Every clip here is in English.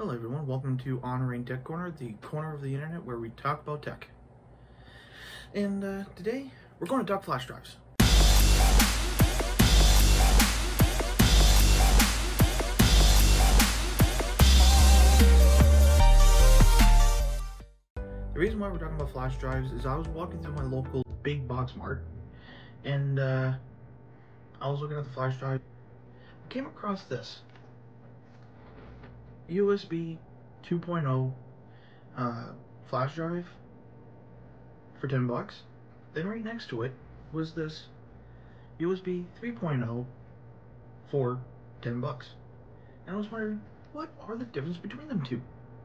Hello everyone, welcome to Onrain Tech Corner, the corner of the internet where we talk about tech. And today, we're going to talk flash drives. The reason why we're talking about flash drives is I was walking through my local big box mart, and I was looking at the flash drive. I came across this USB 2.0 flash drive for $10. Then right next to it was this USB 3.0 for $10. And I was wondering, what are the difference between them two?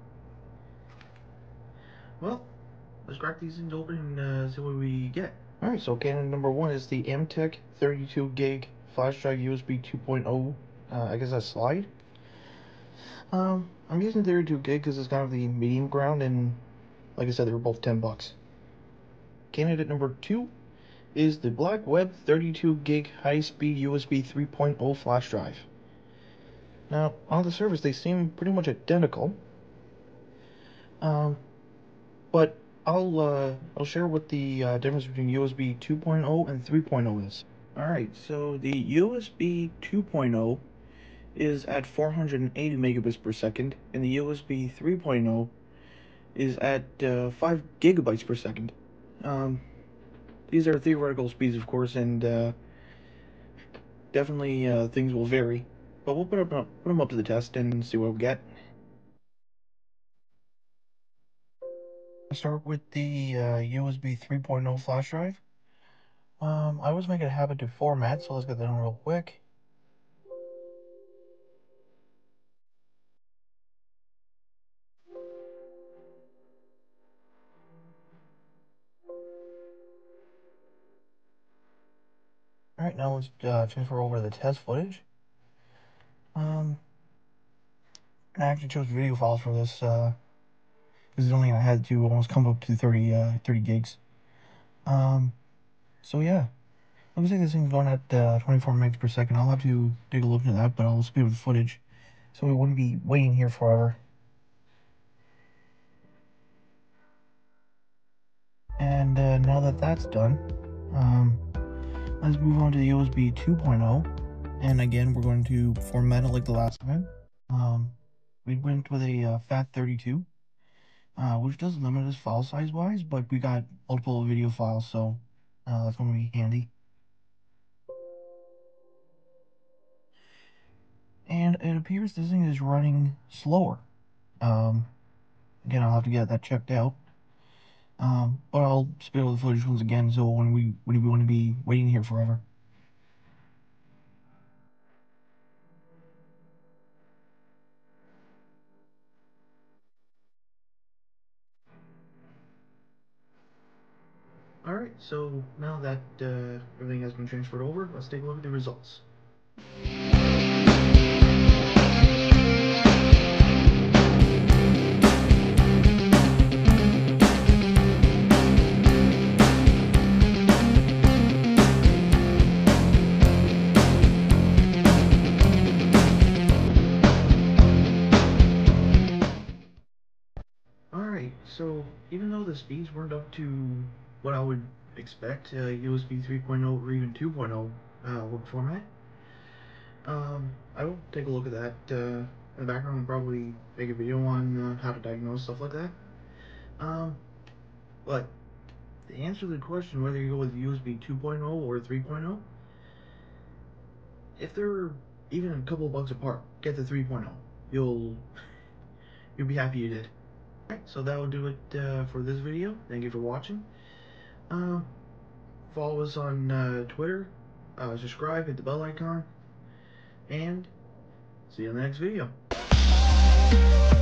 Well, let's crack these things open and see what we get. Alright, so candidate number one is the MTech 32 gig flash drive USB 2.0. I guess that's slide. I'm using 32 gig because it's kind of the medium ground, and like I said, they were both $10. Candidate number two is the Black Web 32 gig high-speed USB 3.0 flash drive. Now, on the surface, they seem pretty much identical, but I'll share what the difference between USB 2.0 and 3.0 is. Alright, so the USB 2.0 is at 480 megabits per second, and the USB 3.0 is at 5 gigabytes per second. These are theoretical speeds, of course, and definitely things will vary, but we'll put them up to the test and see what we get. I'll start with the USB 3.0 flash drive. I always make it a habit to format, so let's get that done real quick. Alright, now let's transfer over the test footage. I actually chose video files for this, because only I had to almost come up to 30 gigs. So yeah, looks like this thing's going at 24 megs per second. I'll have to take a look into that, but I'll speed up the footage, so we wouldn't be waiting here forever. And now that that's done, let's move on to the USB 2.0. And again, we're going to format it like the last time. We went with a FAT32, which does limit us file size wise, but we got multiple video files, so that's going to be handy. And it appears this thing is running slower. Again, I'll have to get that checked out. But I'll speed up the footage once again, so when we want to be waiting here forever. Alright, so now that everything has been transferred over, let's take a look at the results. Alright, so even though the speeds weren't up to what I would expect USB 3.0 or even 2.0 would format, I will take a look at that in the background and probably make a video on how to diagnose stuff like that. But to answer the question whether you go with USB 2.0 or 3.0, if they're even a couple of bucks apart, get the 3.0. You'll be happy you did. Alright, so that will do it for this video. Thank you for watching. Follow us on Twitter, subscribe, hit the bell icon, and see you in the next video.